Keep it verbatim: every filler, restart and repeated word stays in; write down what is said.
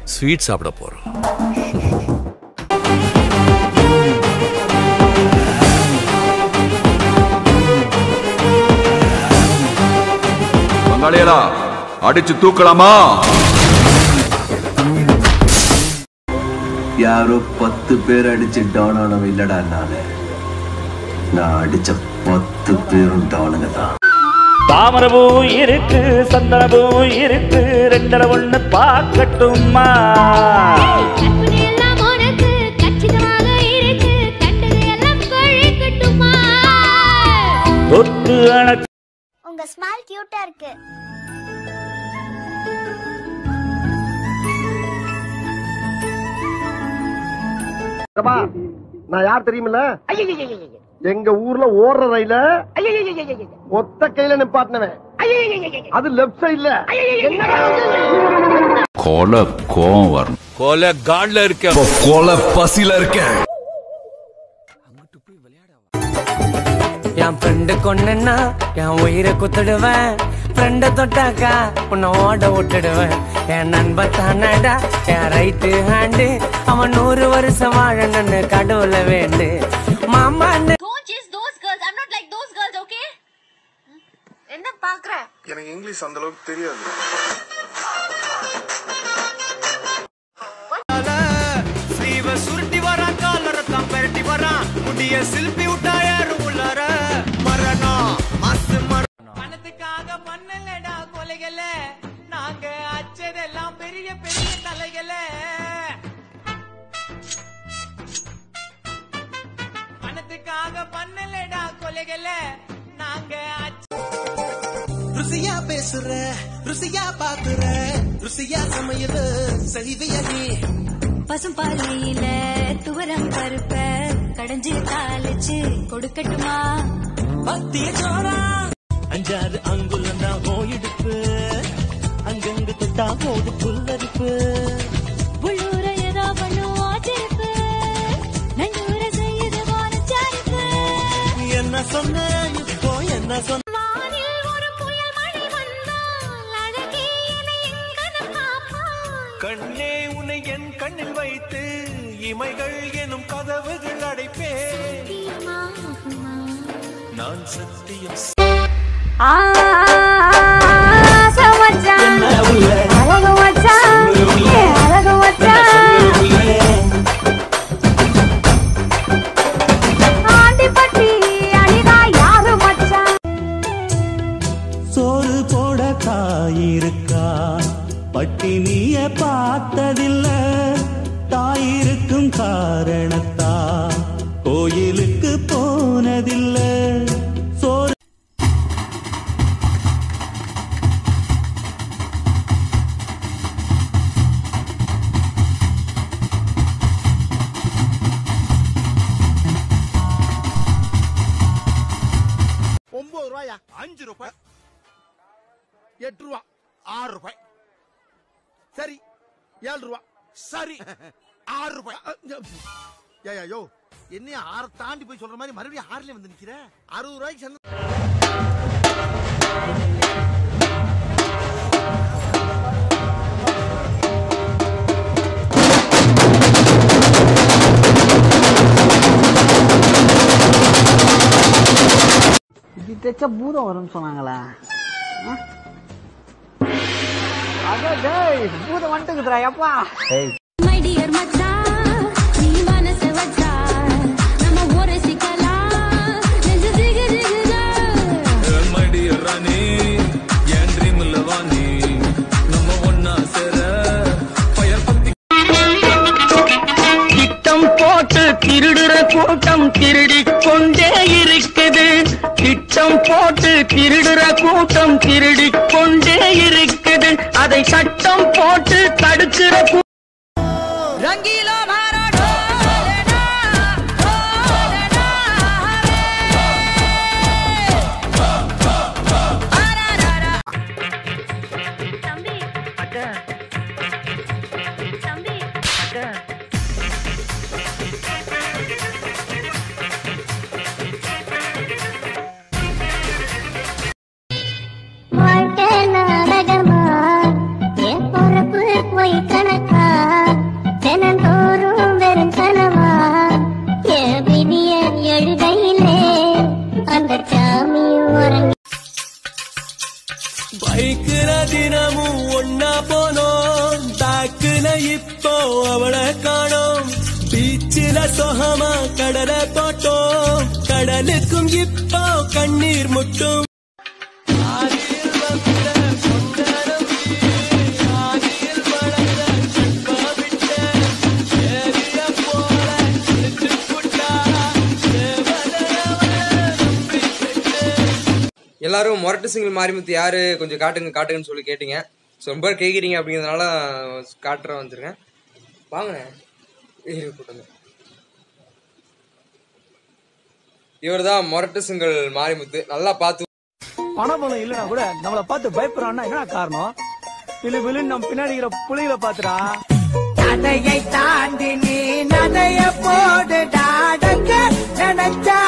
Sweet சாப்பிட போறோம். பங்காளியலா அடிச்சு தூக்கலாமா? யாரோ பத்து பேர் அடிச்சு டவுன் ஆனவன் இல்லடா. நானு நான் அடிச்ச பத்து பேரும் டவுனுங்க தான். தாமரபூ இருக்கு, சந்தனபூ இருக்கு, ரெண்டரை ஒண்ணு பார்க்கட்டுமா? உங்க ஸ்மைல் கியூட்டா இருக்கு. நான் யார் தெரியுமில்ல? எங்க ஊர்ல ஓடுற ரயில ஒத்த கையில நிப்பாட்டினவன். அது லெப்ட் சைடுல. கொலை கோவம் வரும். கொலை காட்ல இருக்க, கொலை பசில இருக்க. என் ஃப்ரெண்டு கொன்னா என் உயிரை குத்துடுவேன். ஃப்ரெண்ட தொட்டாக்கா உன்னை ஓட விட்டுடுவேன். என் நண்பன் தானடா என் ரைட்டு ஹேண்டு. அவன் நூறு வருஷம் வாழணும்னு கடவுள வேண்டு. மாமா என்ன பாக்குற? எனக்கு இங்கிலீஷ் அந்த அளவுக்கு தெரியாது. ஸ்லீவ சுருட்டி வரான், காலர தான் பெரட்டி வரான், முடிய சில்பி விட்டா யாரும் உள்ளார மரணம் மாசு மரணம். பணத்துக்காக பண்ணலடா கொலைகள, நாங்க அச்சதெல்லாம் பெரிய பெரிய தலைகள. பணத்துக்காக பண்ணலடா கொலைகள, நாங்க ருசியா பேசுற, ருசியா பாக்குற, ருசியா சமையல் செய்விய நீ. பசும் பாலையில துவரம் பருப்ப கடைஞ்சு தாளிச்சு கொடுக்கட்டுமா? பத்திய சோரா அஞ்சாறு அங்குலம் தான் போயிடுப்பு, அங்கங்கு தொட்டா போது புல்லரிப்பு. உள்ளூர ஏதோ பண்ணுவோம் சிரிப்பு, நன்னூர செய்யுது வானச்சாரிப்பு. என்ன சொன்ன இப்போ என்ன சொன்ன? கண்ணே உன்னை என் கண்ணில் வைத்து இமைகள் எனும் கதவுகள் அடைப்பே. நான் சத்தியம் சோறு போட தாயிருக்கா, பட்டினிய பார்த்ததில்ல. தாயிருக்கும் காரணத்தா கோயிலுக்கு போனதில்ல. சோறு ஒன்பது ரூபாயா? அஞ்சு ரூபாய், எட்டு ரூபா, ஆறு ரூபாய், சரி ஏழு ரூபா, சரி ஆறு ரூபாய். யோ என்ன ஆறு தாண்டி போய் சொல்ற மாதிரி மறுபடியும் ஆறுல வந்து நிக்கிற? அறுபது ரூபாய்க்கு சேர்ந்து இது தைச்சா பூதம் வரும்னு சொன்னாங்களா? பூதம் வந்துட்டுக்குதுடா எப்பா. மை டியர் மச்சான், நீ மனச வச்சா நம்ம ஒரே சிக்கலாம். நெஞ்சு ஜிகு ஜிகுதா. மை டியர் ராணி, என் ட்ரீம்ல வாணி, நம்ம ஒன்னா சேர பயர் பத்தி. திட்டம் போட்டு திருடுற கூட்டம் திருடிக் கொண்டே இருக்குது. திட்டம் போட்டு திருடுற கூட்டம் திருடிக் கொண்டே இருக்குது. அதை சட்டம் போட்டு தடுக்கிற ரங்கீலா மாறாடோ. தம்பி அக்கா, தம்பி அக்கா. வாழ்க்கை நாடகமா, என் பொறுப்பு போய் கணக்கா. இப்போ அவளை காணோம் பீச்சில சொகமா கடலை போட்டோம் கடலுக்கும் இப்போ கண்ணீர் முட்டும் எல்லாரும் மொரட்டு சிங்கிள் மாரிமுத்து யாரு கொஞ்சம் காட்டுங்க காட்டுங்கன்னு சொல்லி கேட்டீங்க. ஸோ ரொம்ப கேட்குறீங்க அப்படிங்கிறதுனால காட்டுற வந்துருங்க. வாங்க கூட்டுங்க. இவர் தான் மொரட்டு சிங்கிள் மாரிமுத்து. நல்லா பார்த்து பணபலம் இல்லைன்னா கூட நம்மளை பார்த்து பயப்படுறான்னா என்ன காரணம்? விழு விழுன்னு நம்ம பின்னாடி புலிகளை பாத்துடா. நதையை தாண்டி நீ நதைய போடு நினைச்சா